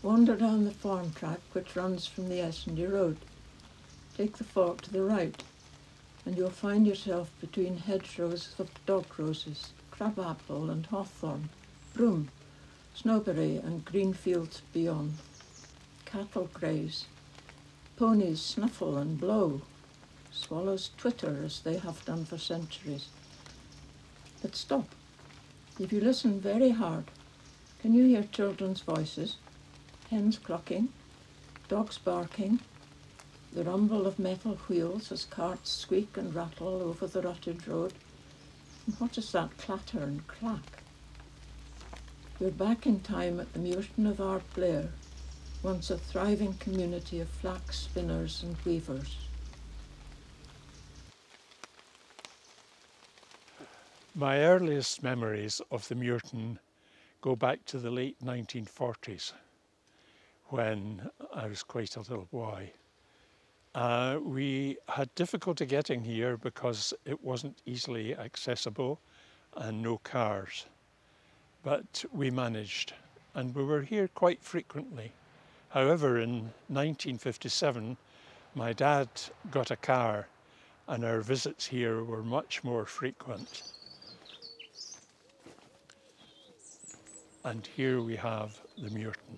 Wander down the farm track which runs from the Essendy Road. Take the fork to the right, and you'll find yourself between hedgerows of dog roses, crabapple and hawthorn, broom, snowberry and green fields beyond. Cattle graze, ponies snuffle and blow, swallows twitter as they have done for centuries. But stop. If you listen very hard, can you hear children's voices, hens clucking, dogs barking, the rumble of metal wheels as carts squeak and rattle over the rutted road? And what is that clatter and clack? You're back in time at the Muirton of Ardblair, once a thriving community of flax spinners and weavers. My earliest memories of the Muirton go back to the late 1940s, when I was quite a little boy. We had difficulty getting here because it wasn't easily accessible and no cars. But we managed, and we were here quite frequently. However, in 1957, my dad got a car and our visits here were much more frequent. And here we have the Muirton.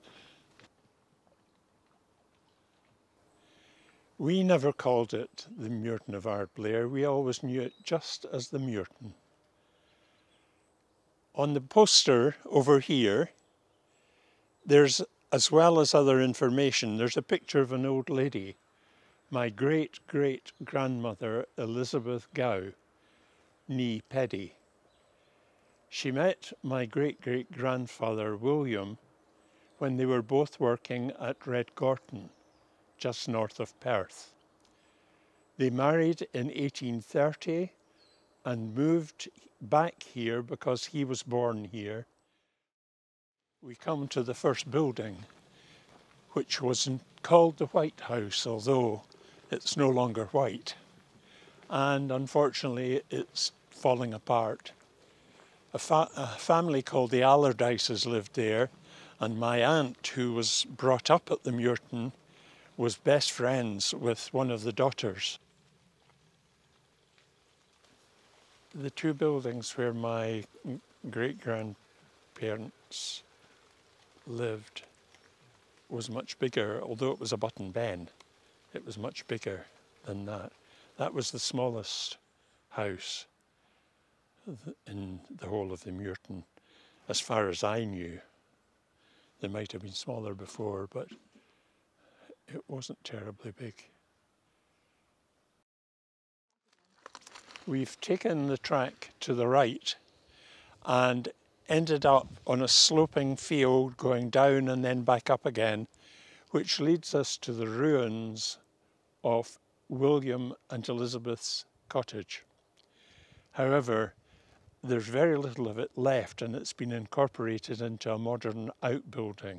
We never called it the Muirton of Ardblair. We always knew it just as the Muirton. On the poster over here, there's, as well as other information, there's a picture of an old lady, my great-great-grandmother Elizabeth Gow, née Peddie. She met my great-great-grandfather William when they were both working at Redgorton, just north of Perth. They married in 1830 and moved back here because he was born here. We come to the first building, which was called the White House, although it's no longer white. And unfortunately, it's falling apart. A family called the Allardyces lived there, and my aunt, who was brought up at the Muirton, was best friends with one of the daughters. The two buildings where my great-grandparents lived was much bigger, although it was a button ben. It was much bigger than that. That was the smallest house in the whole of the Muirton, as far as I knew. There might have been smaller before, but it wasn't terribly big. We've taken the track to the right and ended up on a sloping field going down and then back up again, which leads us to the ruins of William and Elizabeth's cottage. However, there's very little of it left, and it's been incorporated into a modern outbuilding.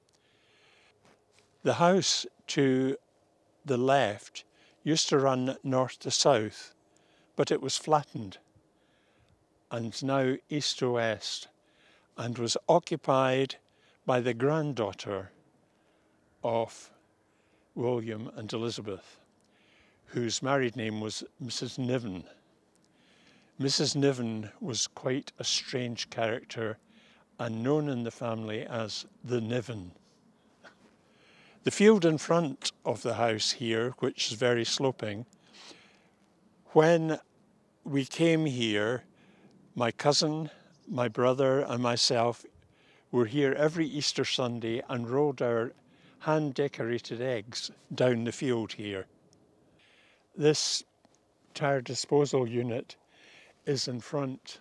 The house to the left used to run north to south, but it was flattened and now east to west, and was occupied by the granddaughter of William and Elizabeth, whose married name was Mrs. Niven. Mrs. Niven was quite a strange character and known in the family as the Niven. The field in front of the house here, which is very sloping, when we came here, my cousin, my brother and myself were here every Easter Sunday and rolled our hand-decorated eggs down the field here. This tire disposal unit is in front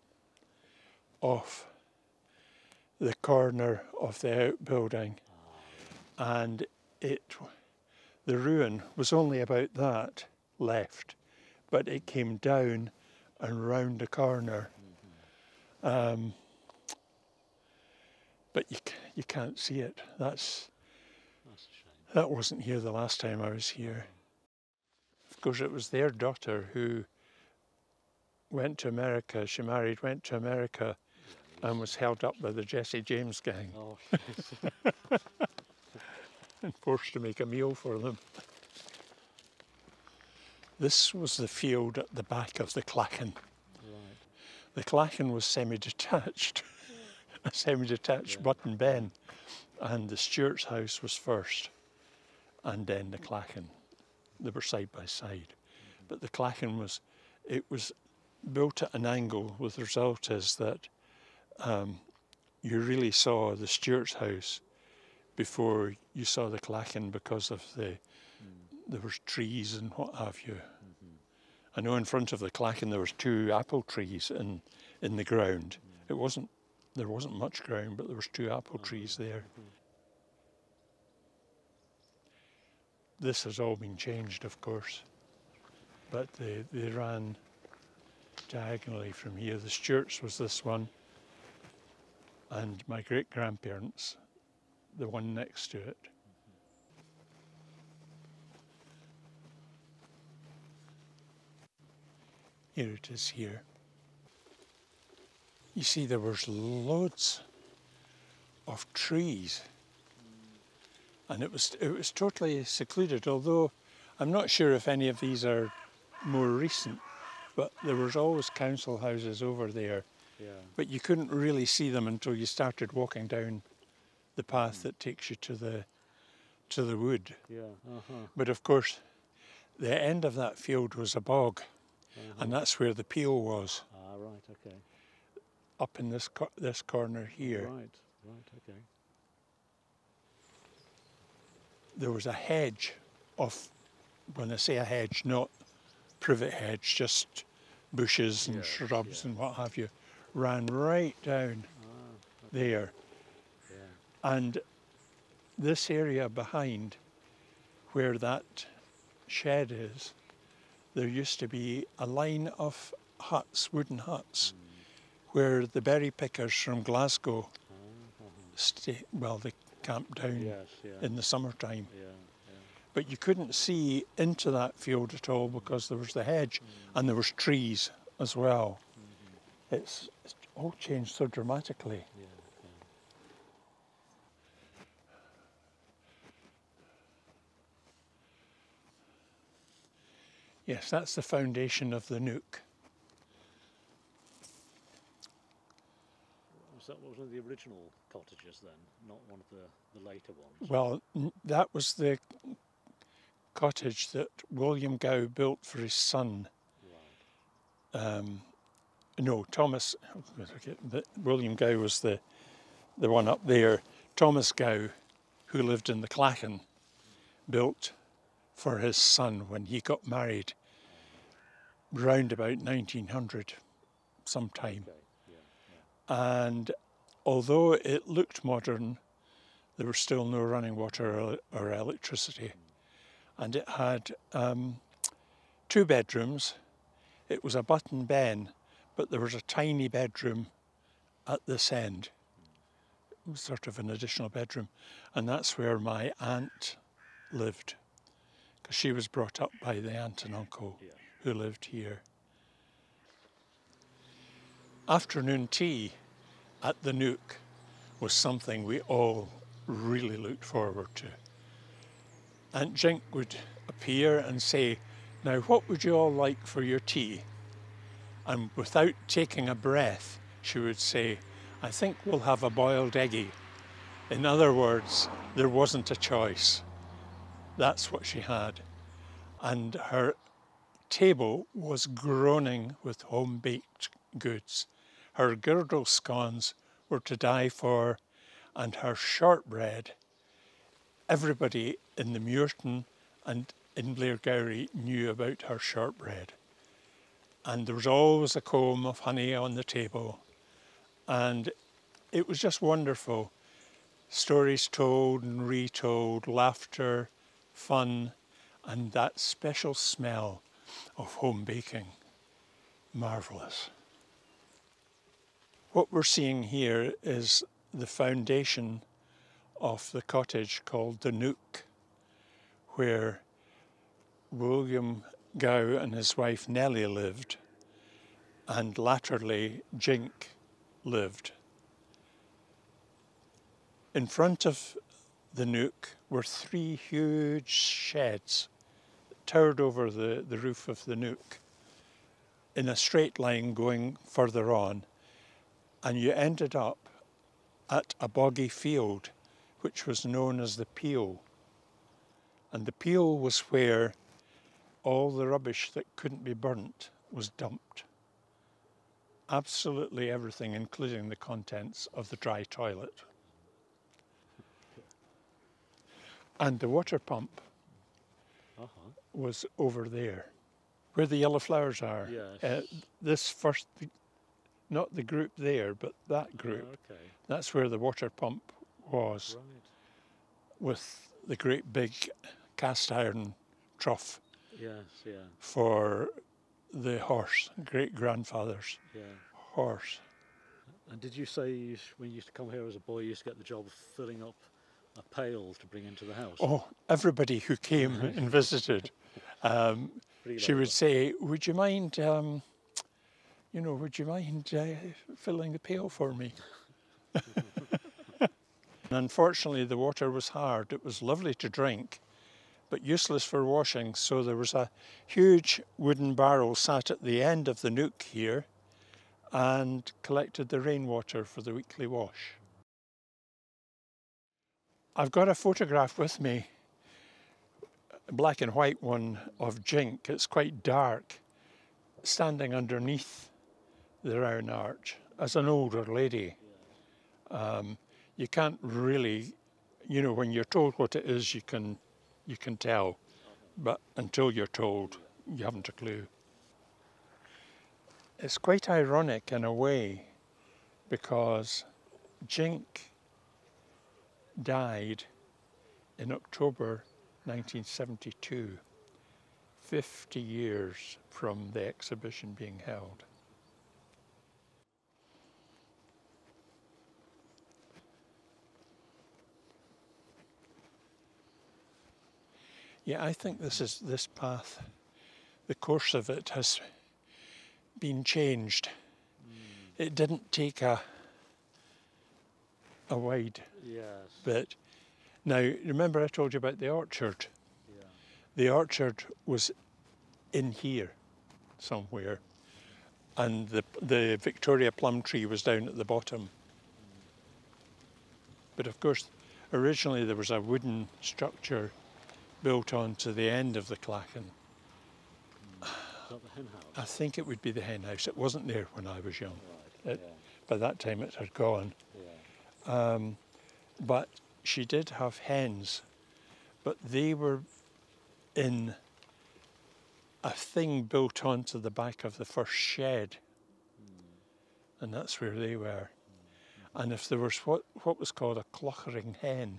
of the corner of the outbuilding, and the ruin was only about that left, but it came down and round the corner. But you can't see it. That wasn't here the last time I was here. Of course, it was their daughter who went to America. She married, went to America, and was held up by the Jesse James gang Oh, yes. and forced to make a meal for them. This was the field at the back of the clachan. Right. The clachan was semi-detached, a semi-detached button ben, and the Stewart's house was first, and then the clachan. They were side by side. But the clachan was built at an angle, with the result is that you really saw the Stewart's house before you saw the clachan, because of there was trees and what have you. I know in front of the clachan there was 2 apple trees in the ground. There wasn't much ground, but there was 2 apple trees there. This has all been changed, of course, but they ran diagonally from here. The Stewart's was this one, and my great-grandparents, the one next to it. Here it is here. You see, there was loads of trees, and it was totally secluded, although I'm not sure if any of these are more recent, but there was always council houses over there. Yeah. But you couldn't really see them until you started walking down the path that takes you to the wood. Yeah. But of course, the end of that field was a bog, and that's where the peel was, Ah, right. Okay. up in this corner here. Right. Okay. There was a hedge of, when I say a hedge, not privet hedge, just bushes and shrubs and what have you, ran right down there. Yeah. And this area behind, where that shed is, there used to be a line of huts, wooden huts, where the berry pickers from Glasgow they camped down in the summertime. Yeah. But you couldn't see into that field at all because there was the hedge and there was trees as well. It's all changed so dramatically. Yes, that's the foundation of the nook. Was that one of the original cottages then, not one of the later ones? Well, that was the cottage that William Gow built for his son. Right. No, Thomas, William Gow was the one up there. Thomas Gow, who lived in the clachan, built for his son when he got married round about 1900 sometime. Okay. Yeah. And although it looked modern, there was still no running water or electricity. And it had 2 bedrooms. It was a button ben, but there was a tiny bedroom at this end. It was sort of an additional bedroom. And that's where my aunt lived, because she was brought up by the aunt and uncle who lived here. Afternoon tea at the nook was something we all really looked forward to. Aunt Jenk would appear and say, "Now what would you all like for your tea?" And without taking a breath, she would say, "I think we'll have a boiled eggie." In other words, there wasn't a choice. That's what she had. And her table was groaning with home-baked goods. Her girdle scones were to die for, and her shortbread. Everybody in the Muirton and in Blairgowrie knew about her shortbread. And there was always a comb of honey on the table. And it was just wonderful. Stories told and retold, laughter, fun, and that special smell of home baking. Marvellous. What we're seeing here is the foundation of the cottage called the Nook, where William Gow and his wife Nellie lived, and latterly Jink lived. In front of the nook were 3 huge sheds that towered over the roof of the nook in a straight line going further on, and you ended up at a boggy field which was known as the Peel. And the Peel was where all the rubbish that couldn't be burnt was dumped. Absolutely everything, including the contents of the dry toilet. And the water pump was over there, where the yellow flowers are. Yes. This first, not the group there, but that group. Okay. That's where the water pump was, Right. with the great big cast iron trough Yes, yeah, for the horse, great-grandfather's yeah. horse. And did you say when you used to come here as a boy, you used to get the job of filling up a pail to bring into the house? Oh, everybody who came and visited, she would say, would you mind, would you mind filling the pail for me? Unfortunately, the water was hard. It was lovely to drink, but useless for washing. So there was a huge wooden barrel sat at the end of the nook here and collected the rainwater for the weekly wash. I've got a photograph with me, a black and white one of Jenk. It's quite dark, standing underneath the round arch as an older lady. You can't really, when you're told what it is, you can tell, but until you're told, you haven't a clue. It's quite ironic in a way, because Jenk died in October 1972, 50 years from the exhibition being held. Yeah, I think this path, the course of it has been changed. It didn't take a wide bit. Now, remember I told you about the orchard? Yeah. The orchard was in here somewhere, and the Victoria plum tree was down at the bottom. But of course, originally there was a wooden structure built onto the end of the clachan. Is that the hen house? I think it would be the hen house. It wasn't there when I was young. Right, By that time it had gone. yeah. But she did have hens, but they were in a thing built onto the back of the first shed. And that's where they were. And if there was what was called a clochering hen,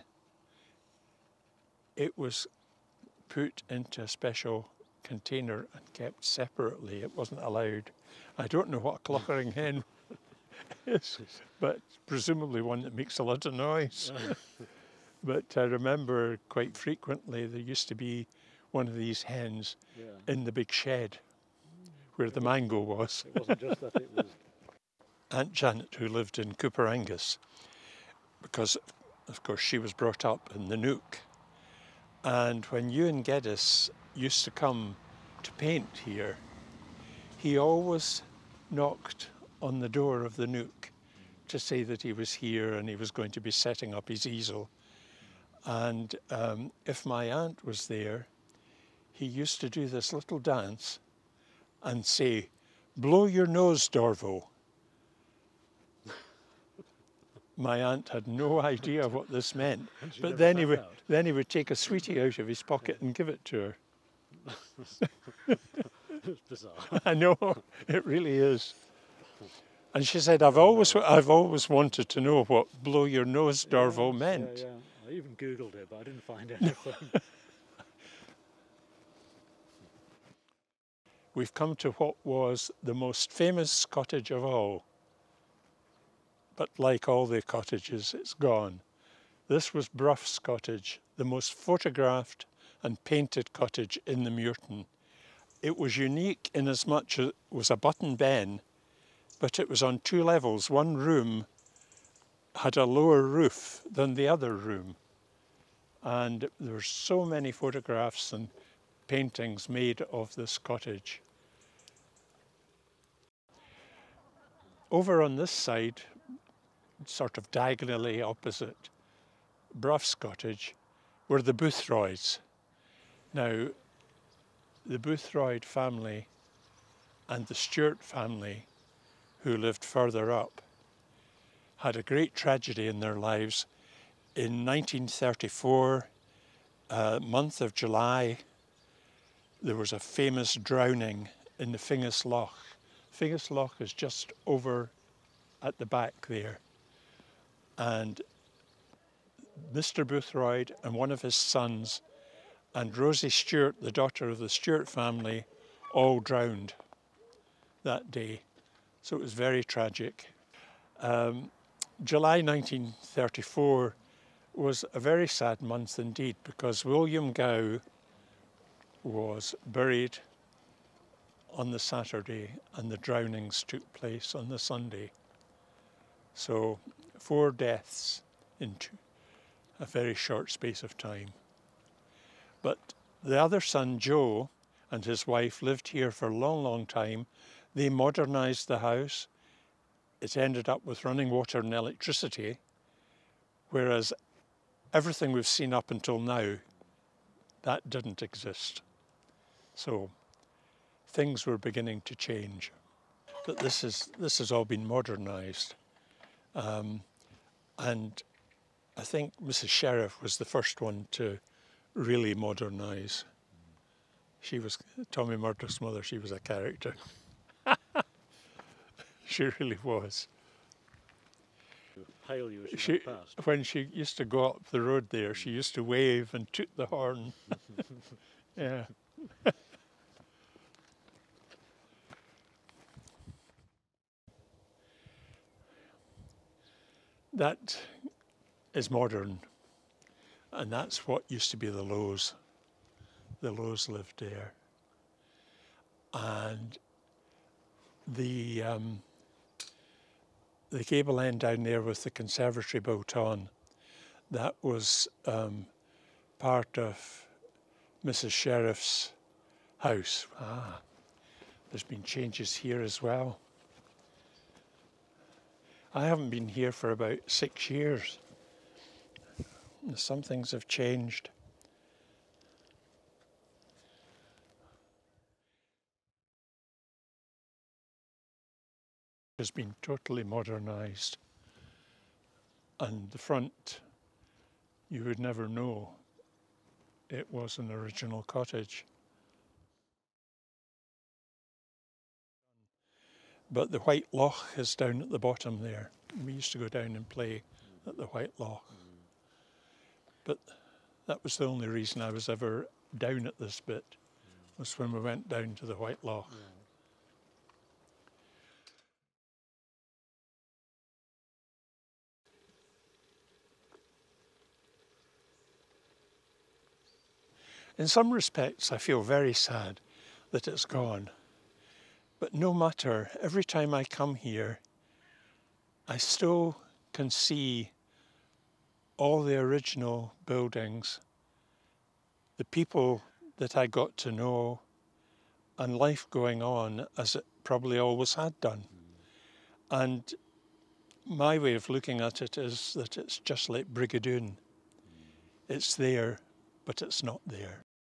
it was put into a special container and kept separately. It wasn't allowed. I don't know what a clochering hen is, but presumably one that makes a lot of noise. But I remember quite frequently there used to be one of these hens in the big shed where the mango was. It wasn't just that, it was... Aunt Janet, who lived in Cooper Angus, because of course she was brought up in the nook. And when Ewan Geddes used to come to paint here, he always knocked on the door of the nook to say that he was here and he was going to be setting up his easel. And if my aunt was there, he used to do this little dance and say, "Blow your nose, Dorvo." My aunt had no idea what this meant, but then he would take a sweetie out of his pocket and give it to her. It's bizarre. I know, it really is. And she said, I've always wanted to know what "blow your nose, Dorvo" meant. Yeah, yeah. I even Googled it, but I didn't find anything. We've come to what was the most famous cottage of all. But like all the cottages, it's gone. This was Bruff's cottage, the most photographed and painted cottage in the Muirton. It was unique in as much as it was a button ben, but it was on 2 levels, one room had a lower roof than the other room. And there were so many photographs and paintings made of this cottage. Over on this side, sort of diagonally opposite Bruff's cottage, were the Boothroyds. Now, the Boothroyd family and the Stewart family, who lived further up, had a great tragedy in their lives. In 1934, month of July, there was a famous drowning in the Fingus Loch. Fingus Loch is just over at the back there. And Mr. Boothroyd and one of his sons and Rosie Stewart, the daughter of the Stewart family, all drowned that day. So it was very tragic. July 1934 was a very sad month indeed, because William Gow was buried on the Saturday and the drownings took place on the Sunday. So 4 deaths in a very short space of time. But the other son, Joe, and his wife lived here for a long, long time. They modernised the house. It ended up with running water and electricity, whereas everything we've seen up until now, that didn't exist. So things were beginning to change. But this has all been modernised. And I think Mrs. Sheriff was the first one to really modernise. She was Tommy Murdoch's mother. She was a character. She really was. Hail you as she went past. When she used to go up the road there, she used to wave and toot the horn. Yeah. That is modern, and that's what used to be the Lows. The Lows lived there. And the gable end down there with the conservatory built on, that was part of Mrs. Sheriff's house. There's been changes here as well. I haven't been here for about 6 years. Some things have changed. It has been totally modernised, and the front, you would never know it was an original cottage. But the White Loch is down at the bottom there. We used to go down and play at the White Loch. But that was the only reason I was ever down at this bit, was when we went down to the White Loch. In some respects, I feel very sad that it's gone. But no matter, every time I come here, I still can see all the original buildings, the people that I got to know, and life going on as it probably always had done. And my way of looking at it is that it's just like Brigadoon. It's there, but it's not there.